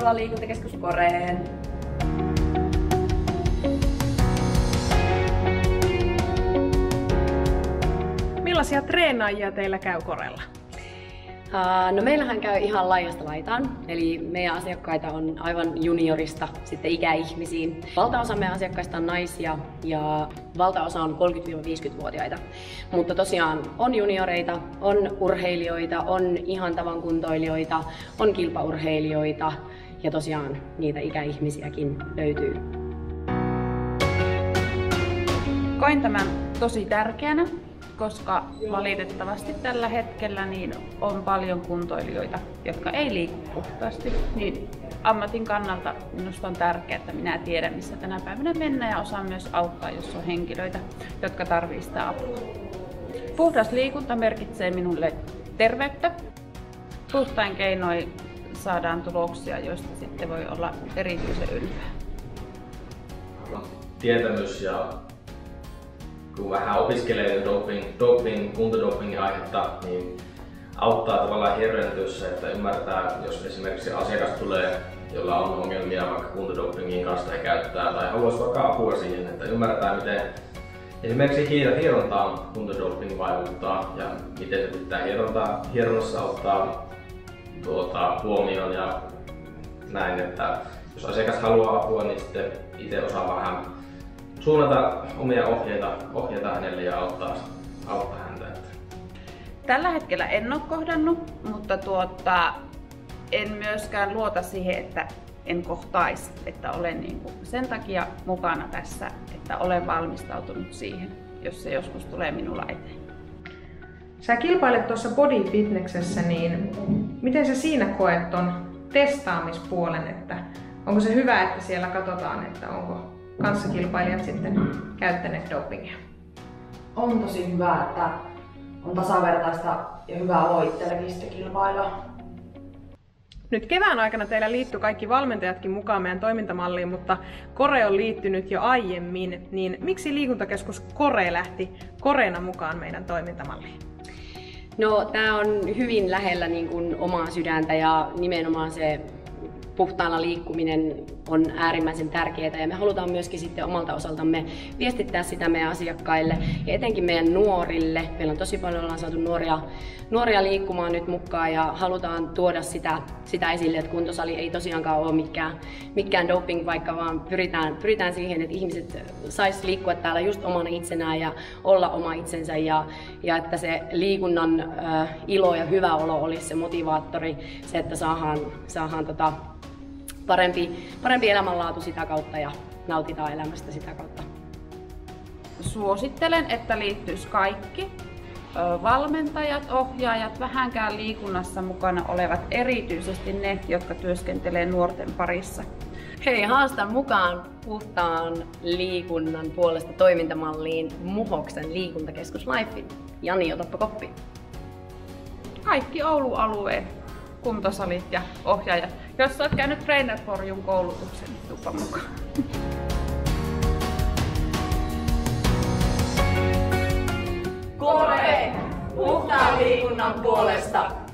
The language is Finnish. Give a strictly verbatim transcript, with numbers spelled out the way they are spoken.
Tervetuloa Liikuntakeskus Koreen! Millaisia treenaajia teillä käy Koreella? Uh, no meillähän käy ihan laajasta laitaan, eli meidän asiakkaita on aivan juniorista sitten ikäihmisiin. Valtaosa meidän asiakkaista on naisia ja valtaosa on kolmekymmentä-viisikymmentävuotiaita. Mutta tosiaan on junioreita, on urheilijoita, on ihan tavan kuntoilijoita, on kilpaurheilijoita ja tosiaan niitä ikäihmisiäkin löytyy. Koin tämän tosi tärkeänä, koska valitettavasti tällä hetkellä niin on paljon kuntoilijoita, jotka ei liiku puhtaasti. Niin ammatin kannalta minusta on tärkeää, että minä tiedän, missä tänä päivänä mennään ja osaan myös auttaa, jos on henkilöitä, jotka tarvitsevat sitä apua. Puhdas liikunta merkitsee minulle terveyttä. Puhtain keinoin saadaan tuloksia, joista sitten voi olla erityisen ylpeä. Tietämys ja kun vähän opiskelee doping, doping, kuntodopingin aihetta, niin auttaa tavallaan hierrentyssä, että ymmärtää, jos esimerkiksi asiakas tulee, jolla on ongelmia vaikka kuntodopingin kanssa tai käyttää tai haluaisi vaikka apua siihen, että ymmärtää, miten esimerkiksi hierontaan kuntodoping vaikuttaa ja miten se pitää hierontaa, hieronnassa ottaa tuota, huomioon ja näin, että jos asiakas haluaa apua, niin sitten itse osaa vähän suunnata omia ohjeita, ohjeita hänelle ja auttaa, auttaa häntä. Tällä hetkellä en ole kohdannut, mutta tuota, en myöskään luota siihen, että en kohtaisi, että olen niin kuin sen takia mukana tässä, että olen valmistautunut siihen, jos se joskus tulee minulla eteen. Sä kilpailet tuossa body fitnessessä, niin miten sä siinä koet ton testaamispuolen, että onko se hyvä, että siellä katsotaan, että onko kanssakilpailijat sitten käyttäneet dopingia? On tosi hyvä, että on tasavertaista ja hyvää olo itselläkin sitten kilpailla. Nyt kevään aikana teillä liittyi kaikki valmentajatkin mukaan meidän toimintamalliin, mutta Kore on liittynyt jo aiemmin, niin miksi Liikuntakeskus Kore lähti Koreena mukaan meidän toimintamalliin? No, tää on hyvin lähellä niin kuin omaa sydäntä ja nimenomaan se puhtaalla liikkuminen on äärimmäisen tärkeää ja me halutaan myöskin sitten omalta osaltamme viestittää sitä meidän asiakkaille ja etenkin meidän nuorille. Meillä on tosi paljon ollaan saatu nuoria, nuoria liikkumaan nyt mukaan ja halutaan tuoda sitä, sitä esille, että kuntosali ei tosiaankaan ole mikään, mikään doping, vaikka vaan pyritään, pyritään siihen, että ihmiset sais liikkua täällä just omana itsenään ja olla oma itsensä ja, ja että se liikunnan äh, ilo ja hyvä olo olisi se motivaattori, se, että saadaan, saadaan tota, Parempi, parempi elämänlaatu sitä kautta ja nautitaan elämästä sitä kautta. Suosittelen, että liittyisi kaikki valmentajat, ohjaajat, vähänkään liikunnassa mukana olevat, erityisesti ne, jotka työskentelee nuorten parissa. Hei, haastan mukaan puhtaan liikunnan puolesta toimintamalliin Muhoksen liikuntakeskus Lifein. Jani, otappa koppi. Kaikki Oulun alueen kuntosalit ja ohjaajat. Jos olet käynyt Trainer Forjun koulutuksen, niin tuppa mukaan. Kore! Puhtaan liikunnan puolesta!